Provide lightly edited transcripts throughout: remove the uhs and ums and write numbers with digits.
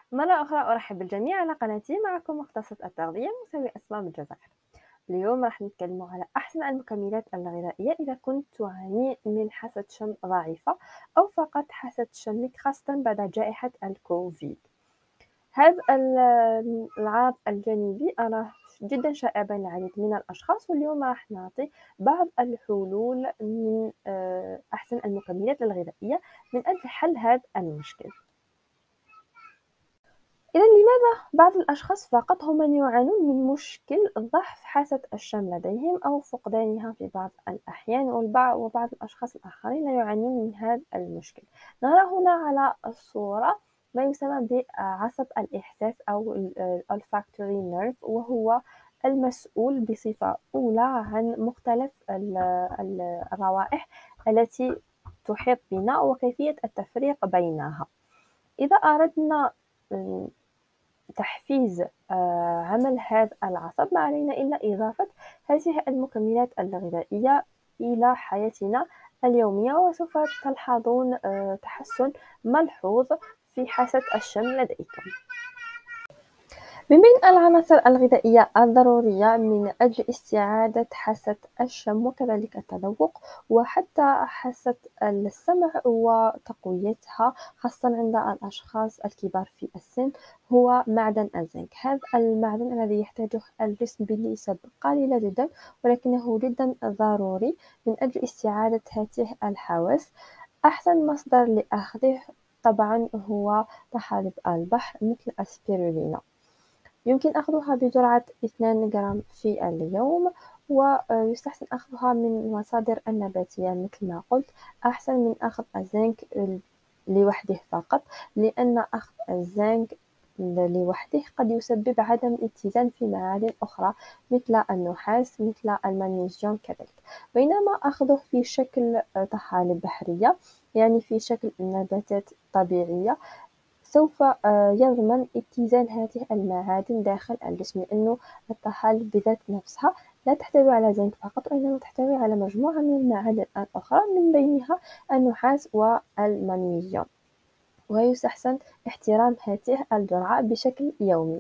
مرة أخرى أرحب بالجميع على قناتي. معكم مختصة التغذية مساوي أسماء من الجزائر. اليوم راح نتكلم على أحسن المكملات الغذائية إذا كنت تعاني من حاسة شم ضعيفة أو فقط حاسة شمك، خاصة بعد جائحة الكوفيد. هذا العرض الجانبي أراه جدا شائع بين العديد من الأشخاص، واليوم راح نعطي بعض الحلول من أحسن المكملات الغذائية من أجل حل هذا المشكل. إذا لماذا بعض الأشخاص فقط هم من يعانون من مشكل ضعف حاسة الشم لديهم أو فقدانها في بعض الأحيان، وبعض الأشخاص الآخرين لا يعانون من هذا المشكل؟ نرى هنا على الصورة ما يسمى بعصب الإحساس أو olfactory nerve، وهو المسؤول بصفة أولى عن مختلف الروائح التي تحيط بنا وكيفية التفريق بينها. إذا أردنا تحفيز عمل هذا العصب، ما علينا إلا إضافة هذه المكملات الغذائية إلى حياتنا اليومية، وسوف تلحظون تحسن ملحوظ في حاسة الشم لديكم. من بين العناصر الغذائية الضرورية من أجل استعادة حاسة الشم وكذلك التذوق وحتى حاسة السمع وتقويتها، خاصة عند الأشخاص الكبار في السن، هو معدن الزنك. هذا المعدن الذي يحتاجه الجسم بنسب قليلة جدا، ولكنه جدا ضروري من أجل استعادة هذه الحواس. أحسن مصدر لأخذه طبعا هو طحالب البحر مثل السبيرولينا. يمكن أخذها بجرعة 2 جرام في اليوم، ويستحسن أخذها من مصادر النباتية مثل ما قلت، أحسن من أخذ الزنك لوحده فقط، لأن أخذ الزنك لوحده قد يسبب عدم اتزان في معادن أخرى مثل النحاس مثل المغنيسيوم كذلك، بينما أخذه في شكل طحالب بحرية، يعني في شكل نباتات طبيعية، سوف يضمن اتزان هذه المعادن داخل الجسم، لأنه الطحالب بذات نفسها لا تحتوي على زنك فقط، وإنما تحتوي على مجموعة من المعادن الأخرى من بينها النحاس والمغنيسيوم، ويستحسن احترام هذه الجرعة بشكل يومي.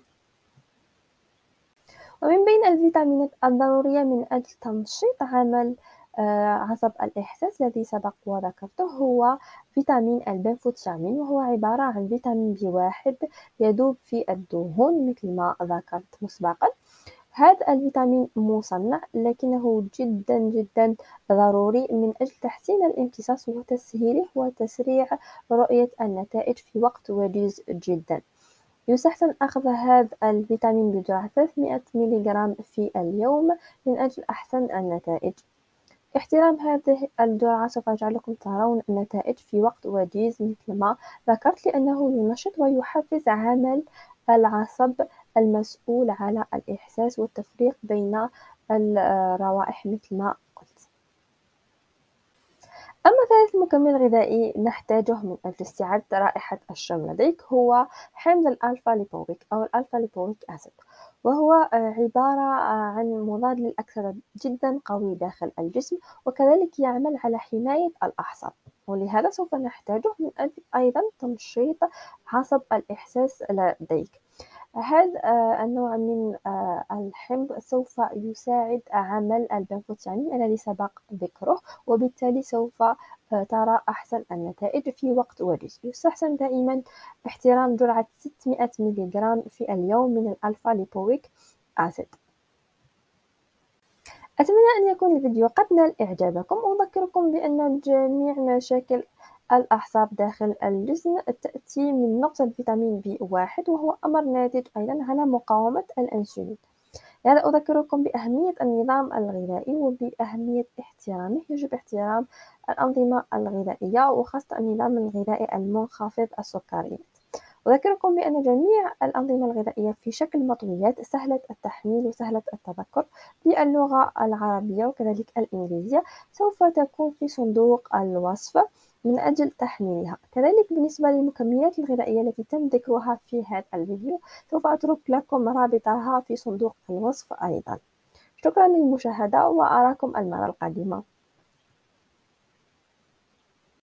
ومن بين الفيتامينات الضرورية من أجل تنشيط عمل عصب الإحساس الذي سبق وذكرته هو فيتامين البنفوتيامين، وهو عبارة عن فيتامين B1 يذوب في الدهون مثل ما ذكرت مسبقا. هذا الفيتامين مصنع، لكنه جدا جدا ضروري من أجل تحسين الامتصاص وتسهيله وتسريع رؤية النتائج في وقت وجيز جدا. يستحسن أخذ هذا الفيتامين بجرعة 300 ملغ في اليوم من أجل أحسن النتائج. احترام هذه الجرعة سوف يجعلكم ترون النتائج في وقت وجيز مثل ما ذكرت، لأنه ينشط ويحفز عمل العصب المسؤول على الإحساس والتفريق بين الروائح مثل ما قلت. أما ثالث مكمل غذائي نحتاجه من أجل استعادة رائحة الشم لديك هو حمض الألفا ليبويك أو الألفا ليبويك أسيد، وهو عبارة عن مضاد للأكسدة جدا قوي داخل الجسم، وكذلك يعمل على حماية الأعصاب، ولهذا سوف نحتاجه من أجل أيضا تنشيط عصب الإحساس لديك. هذا النوع من الحمض سوف يساعد عمل البنفوتيامين الذي سبق ذكره، وبالتالي سوف ترى أحسن النتائج في وقت وجيز. يستحسن دائما احترام جرعة 600 ملغ في اليوم من الألفا ليبويك أسيد. أتمنى أن يكون الفيديو قد نال إعجابكم، وأذكركم بأن جميع مشاكل الأعصاب داخل الجسم تأتي من نقص الفيتامين B1، وهو أمر ناتج أيضا على مقاومة الأنسولين. لهذا أذكركم بأهمية النظام الغذائي وبأهمية احترامه. يجب احترام الأنظمة الغذائية وخاصة النظام الغذائي المنخفض السكريات. أذكركم بأن جميع الأنظمة الغذائية في شكل مطويات سهلة التحميل وسهلة التذكر باللغة العربية وكذلك الإنجليزية، سوف تكون في صندوق الوصف من أجل تحميلها. كذلك بالنسبة للمكملات الغذائية التي تم ذكرها في هذا الفيديو سوف أترك لكم رابطها في صندوق الوصف أيضا. شكرا للمشاهدة، وأراكم المرة القادمة.